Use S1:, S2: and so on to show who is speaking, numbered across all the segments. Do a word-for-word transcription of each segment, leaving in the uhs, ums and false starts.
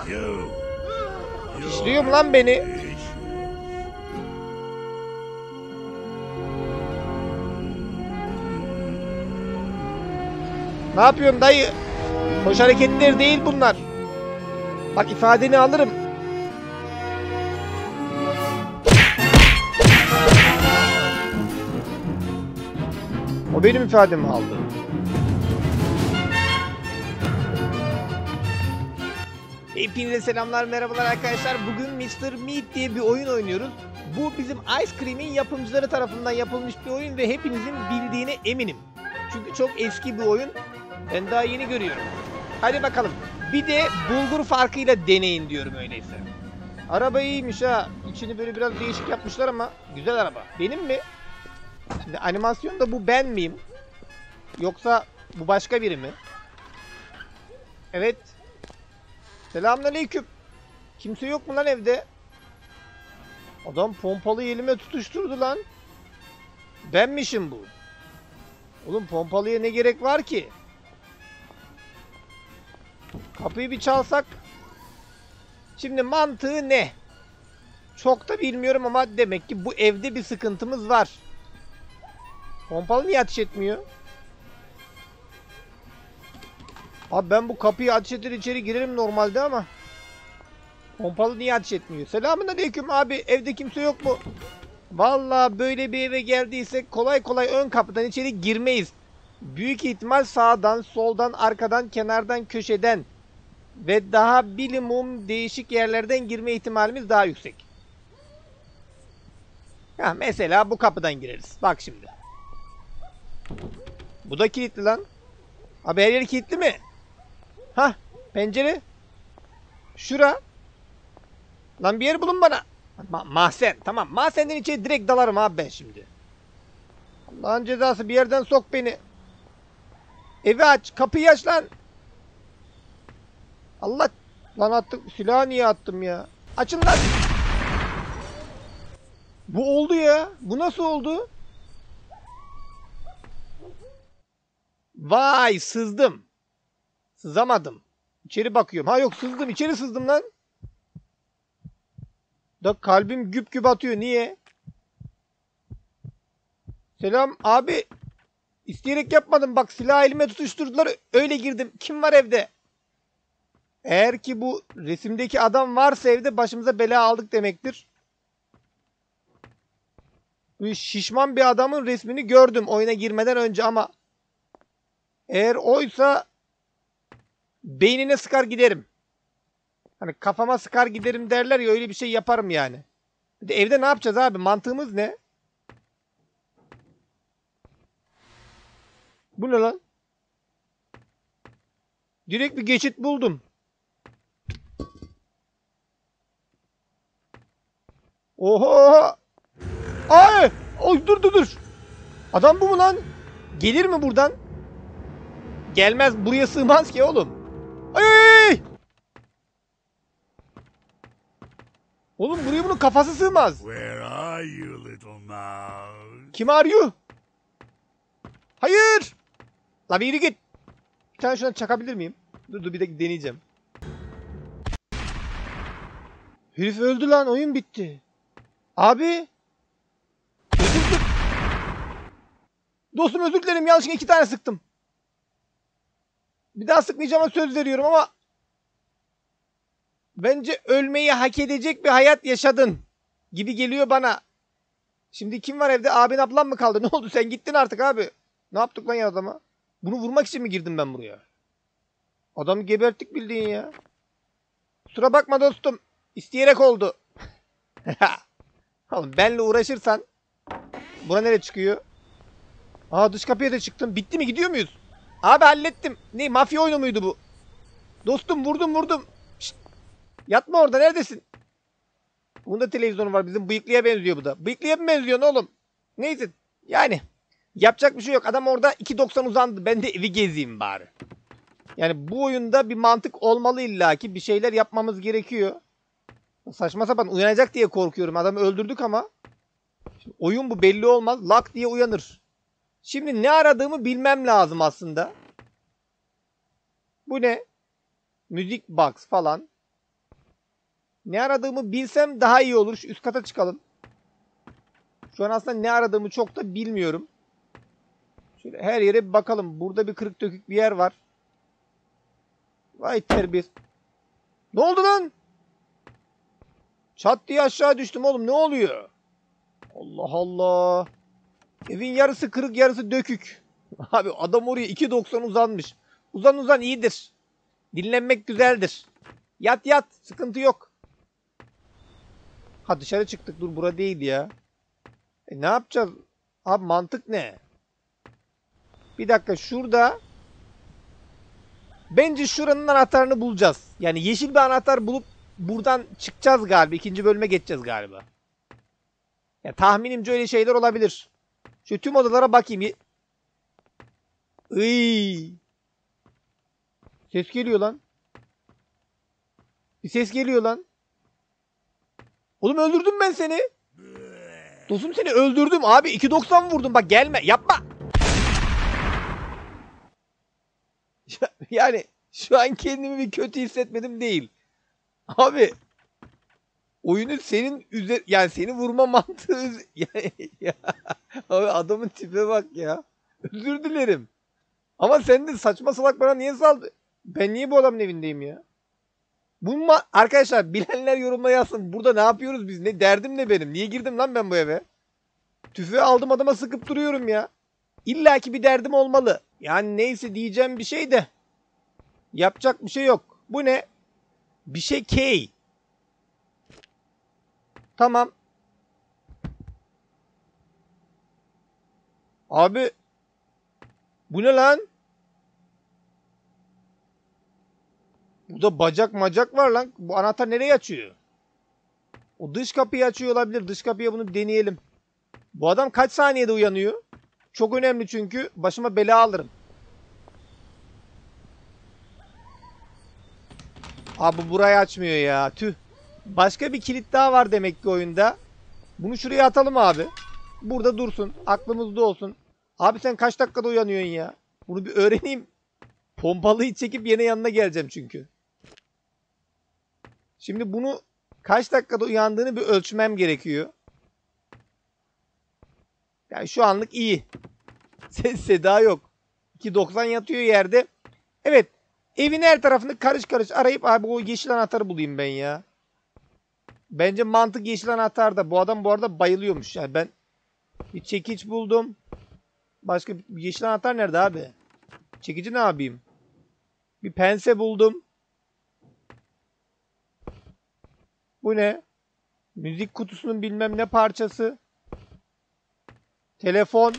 S1: İşliyorum lan beni. Ne yapıyorsun dayı? Hoş hareketler değil bunlar. Bak ifadeni alırım. O benim ifademi aldı. Hepinize selamlar, merhabalar arkadaşlar. Bugün mister Meat diye bir oyun oynuyoruz. Bu bizim Ice Cream'in yapımcıları tarafından yapılmış bir oyun ve hepinizin bildiğine eminim. Çünkü çok eski bir oyun. Ben daha yeni görüyorum. Hadi bakalım. Bir de bulgur farkıyla deneyin diyorum öyleyse. Araba iyiymiş ha. İçini böyle biraz değişik yapmışlar ama güzel araba. Benim mi? Şimdi animasyonda bu ben miyim? Yoksa bu başka biri mi? Evet. Selamünaleyküm. Kimse yok mu lan evde? Adam pompalı elime tutuşturdu lan. Benmişim bu. Oğlum pompalıya ne gerek var ki? Kapıyı bir çalsak. Şimdi mantığı ne? Çok da bilmiyorum ama demek ki bu evde bir sıkıntımız var. Pompalı niye ateş etmiyor? Abi ben bu kapıyı ateş eder içeri girerim normalde ama pompalı niye ateş etmiyor? Selamünaleyküm abi, evde kimse yok mu? Vallahi böyle bir eve geldiysek kolay kolay ön kapıdan içeri girmeyiz. Büyük ihtimal sağdan, soldan, arkadan, kenardan, köşeden ve daha bilimum değişik yerlerden girme ihtimalimiz daha yüksek. Ha, mesela bu kapıdan gireriz. Bak şimdi. Bu da kilitli lan. Abi her yer kilitli mi? Hah, pencere. Şura. Lan bir yer bulun bana. Ma mahzen. Tamam. Mahzenden içeri direkt dalarım abi ben şimdi. Allah'ın cezası, bir yerden sok beni. Evi aç. Kapıyı aç lan. Allah. Lan attım. Silahı niye attım ya? Açın lan. Bu oldu ya. Bu nasıl oldu? Vay, sızdım. Sızamadım. İçeri bakıyorum. Ha yok, sızdım. İçeri sızdım lan. Da kalbim güp güp atıyor. Niye? Selam abi. İsteyerek yapmadım. Bak silah elime tutuşturdular. Öyle girdim. Kim var evde? Eğer ki bu resimdeki adam varsa evde başımıza bela aldık demektir. Bu şişman bir adamın resmini gördüm oyuna girmeden önce ama eğer oysa beynine sıkar giderim. Hani kafama sıkar giderim derler ya, öyle bir şey yaparım yani. Bir de evde ne yapacağız abi? Mantığımız ne? Bu ne lan? Direkt bir geçit buldum. Oho! Ay! Oy, dur dur dur. Adam bu mu lan? Gelir mi buradan? Gelmez, buraya sığmaz ki oğlum. Ay, ay, ay! Oğlum buraya bunun kafası sığmaz.
S2: Where are you, little mouse?
S1: Kim arıyor? Hayır! La bir yürü git. Bir tane şuna çakabilir miyim? Dur dur bir dakika deneyeceğim. Herif öldü lan, oyun bitti. Abi. Özür dilerim. Dostum özür dilerim, yanlışlıkla iki tane sıktım. Bir daha sıkmayacağıma söz veriyorum ama bence ölmeyi hak edecek bir hayat yaşadın gibi geliyor bana. Şimdi kim var evde? Abin ablam mı kaldı? Ne oldu? Sen gittin artık abi. Ne yaptık lan ya adama? Bunu vurmak için mi girdim ben buraya? Adamı geberttik bildiğin ya. Kusura bakma dostum. İsteyerek oldu. Oğlum benle uğraşırsan. Buna nereye çıkıyor? Aa, dış kapıya da çıktım. Bitti mi? Gidiyor muyuz? Abi hallettim. Ne, mafya oyunu muydu bu? Dostum vurdum vurdum. Şişt. Yatma orada, neredesin? Bunda televizyonu var, bizim bıyıklıya benziyor bu da. Bıyıklıya mı benziyorsun oğlum? Neyse yani yapacak bir şey yok. Adam orada iki doksan uzandı. Ben de evi gezeyim bari. Yani bu oyunda bir mantık olmalı illaki. Bir şeyler yapmamız gerekiyor. Saçma sapan uyanacak diye korkuyorum. Adamı öldürdük ama. Şimdi oyun bu, belli olmaz. Lak diye uyanır. Şimdi ne aradığımı bilmem lazım aslında. Bu ne? Müzik box falan. Ne aradığımı bilsem daha iyi olur. Şu üst kata çıkalım. Şu an aslında ne aradığımı çok da bilmiyorum. Şöyle her yere bir bakalım. Burada bir kırık dökük bir yer var. Vay terbiyesiz. Ne oldu lan? Çat diye aşağı düştüm oğlum. Ne oluyor? Allah Allah. Evin yarısı kırık, yarısı dökük. Abi adam oraya iki doksan uzanmış. Uzan uzan iyidir. Dinlenmek güzeldir. Yat yat. Sıkıntı yok. Ha dışarı çıktık. Dur bura değil ya. E ne yapacağız? Abi mantık ne? Bir dakika şurada. Bence şuranın anahtarını bulacağız. Yani yeşil bir anahtar bulup buradan çıkacağız galiba. İkinci bölüme geçeceğiz galiba. Ya tahminimce öyle şeyler olabilir. Şu tüm odalara bakayım. Iy. Ses geliyor lan. Bir ses geliyor lan. Oğlum öldürdüm ben seni. Dostum seni öldürdüm abi. iki doksan vurdum. Bak gelme. Yapma. Yani şu an kendimi bir kötü hissetmedim değil. Abi oyunu senin üzer yani seni vurma mantığı yani, ya. Abi adamın tipe bak ya. Özür dilerim. Ama sen de saçma salak bana niye saldı? Ben niye bu adamın evindeyim ya? Bu ma arkadaşlar bilenler yorumla yazsın. Burada ne yapıyoruz biz? Ne derdim ne benim? Niye girdim lan ben bu eve? Tüfeği aldım adama sıkıp duruyorum ya. İlla ki bir derdim olmalı. Yani neyse diyeceğim bir şey de. Yapacak bir şey yok. Bu ne? Bir şey K. Tamam. Abi. Bu ne lan? Burada bacak macak var lan. Bu anahtar nereye açıyor? O dış kapıyı açıyor olabilir. Dış kapıya bunu deneyelim. Bu adam kaç saniyede uyanıyor? Çok önemli çünkü. Başıma bela alırım. Abi burayı açmıyor ya. Tüh. Başka bir kilit daha var demek ki oyunda. Bunu şuraya atalım abi. Burada dursun. Aklımızda olsun. Abi sen kaç dakikada uyanıyorsun ya? Bunu bir öğreneyim. Pompalıyı çekip yine yanına geleceğim çünkü. Şimdi bunu kaç dakikada uyandığını bir ölçmem gerekiyor. Yani şu anlık iyi. Ses seda yok. iki doksan yatıyor yerde. Evet. Evin her tarafını karış karış arayıp abi o yeşil anahtarı bulayım ben ya. Bence mantık yeşil anahtarda. Bu adam bu arada bayılıyormuş. Yani ben bir çekiç buldum. Başka bir yeşil anahtar nerede abi? Çekici ne yapayım? Bir pense buldum. Bu ne? Müzik kutusunun bilmem ne parçası. Telefon.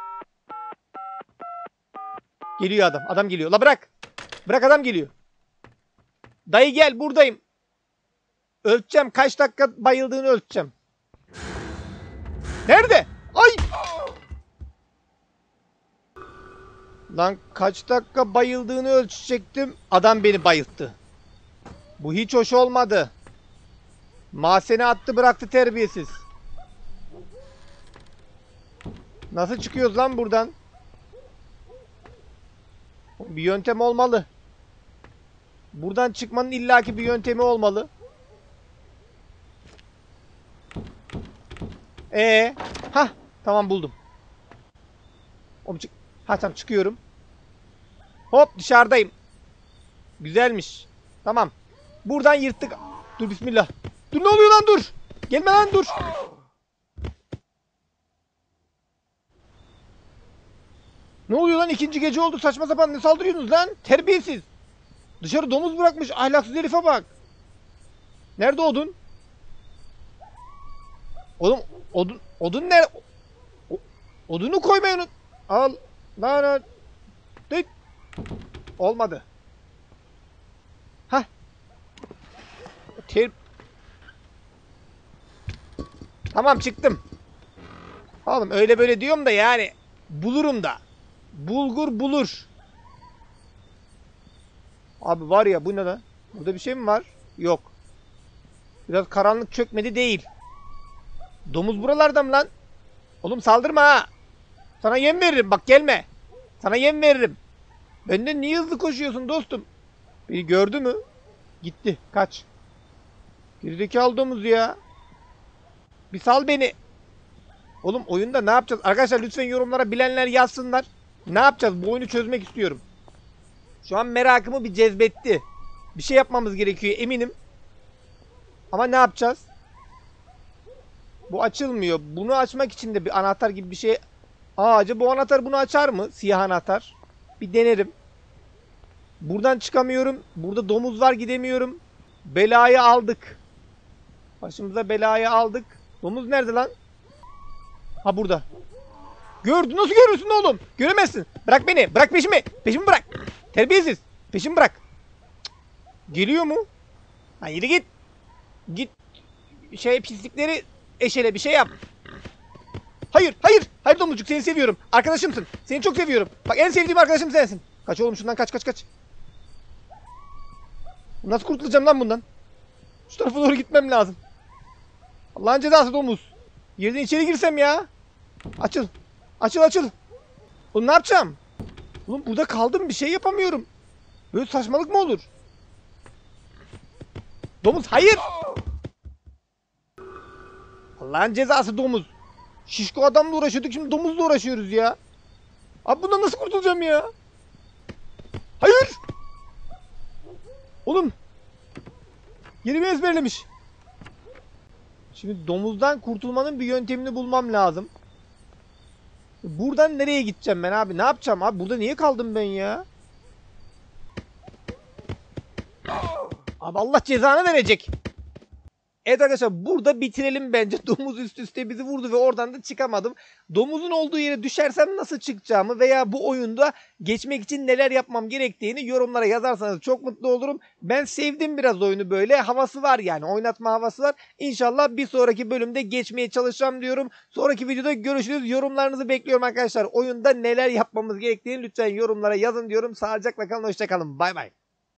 S1: Geliyor adam. Adam geliyor. La bırak. Bırak adam geliyor. Dayı gel buradayım. Ölçeceğim. Kaç dakika bayıldığını ölçeceğim. Nerede? Ay! Lan kaç dakika bayıldığını ölçecektim. Adam beni bayılttı. Bu hiç hoş olmadı. Mahzene attı bıraktı terbiyesiz. Nasıl çıkıyoruz lan buradan? Bir yöntem olmalı. Buradan çıkmanın illaki bir yöntemi olmalı. Ee, ha tamam buldum. Oğlum çık. Ha tamam çıkıyorum. Hop dışarıdayım. Güzelmiş. Tamam. Buradan yırttık. Dur bismillah. Dur ne oluyor lan dur. Gelme lan dur. Ne oluyor lan ikinci gece oldu saçma sapan ne saldırıyorsunuz lan? Terbiyesiz. Dışarı domuz bırakmış ahlaksız herife bak. Nerede odun? Oğlum odun odun nerede? O, odunu koymayı unut. Al. Lan lan. Dıt. Olmadı. Hah. Ter... Tamam çıktım. Oğlum öyle böyle diyorum da yani bulurum da. Bulgur bulur. Abi var ya bu ne lan? Burada bir şey mi var? Yok. Biraz karanlık çökmedi değil. Domuz buralarda mı lan? Oğlum saldırma ha. Sana yem veririm bak gelme. Sana yem veririm. Benden niye hızlı koşuyorsun dostum? Beni gördü mü? Gitti. Kaç. Gerizekalı domuz ya. Bir sal beni. Oğlum oyunda ne yapacağız? Arkadaşlar lütfen yorumlara bilenler yazsınlar. Ne yapacağız? Bu oyunu çözmek istiyorum. Şu an merakımı bir cezbetti. Bir şey yapmamız gerekiyor eminim. Ama ne yapacağız? Bu açılmıyor. Bunu açmak için de bir anahtar gibi bir şey. Aa, acaba bu anahtar bunu açar mı? Siyah anahtar. Bir denerim. Buradan çıkamıyorum. Burada domuz var, gidemiyorum. Belayı aldık. Başımıza belayı aldık. Domuz nerede lan? Ha, burada. Gördün, nasıl görürsün oğlum? Göremezsin. Bırak beni. Bırak peşimi. Peşimi bırak. Terbiyesiz. Peşimi bırak. Cık. Geliyor mu? Ha, yürü git. Git. Şey, pislikleri eşele, bir şey yap. Hayır, hayır. Hayır domuzcuk, seni seviyorum. Arkadaşımsın. Seni çok seviyorum. Bak, en sevdiğim arkadaşım sensin. Kaç oğlum şundan, kaç kaç kaç. Nasıl kurtulacağım lan bundan? Şu tarafa doğru gitmem lazım. Allah'ın cezası domuz. Yerden içeri girsem ya. Açıl. Açıl açıl. Oğlum ne yapacağım? Oğlum burada kaldım, bir şey yapamıyorum. Böyle saçmalık mı olur? Domuz hayır. Allah'ın cezası domuz. Şişko adamla uğraşıyorduk, şimdi domuzla uğraşıyoruz ya. Abi bundan nasıl kurtulacağım ya? Hayır. Oğlum. Yerimi ezberlemiş. Şimdi domuzdan kurtulmanın bir yöntemini bulmam lazım. Buradan nereye gideceğim ben abi? Ne yapacağım abi? Burada niye kaldım ben ya? Abi Allah cezanı verecek. Evet arkadaşlar, burada bitirelim bence. Domuz üst üste bizi vurdu ve oradan da çıkamadım. Domuzun olduğu yere düşersem nasıl çıkacağımı veya bu oyunda geçmek için neler yapmam gerektiğini yorumlara yazarsanız çok mutlu olurum. Ben sevdim biraz oyunu böyle. Havası var yani. Oynatma havası var. İnşallah bir sonraki bölümde geçmeye çalışacağım diyorum. Sonraki videoda görüşürüz. Yorumlarınızı bekliyorum arkadaşlar. Oyunda neler yapmamız gerektiğini lütfen yorumlara yazın diyorum. Sağlıcakla kalın. Hoşça kalın. Bay bay.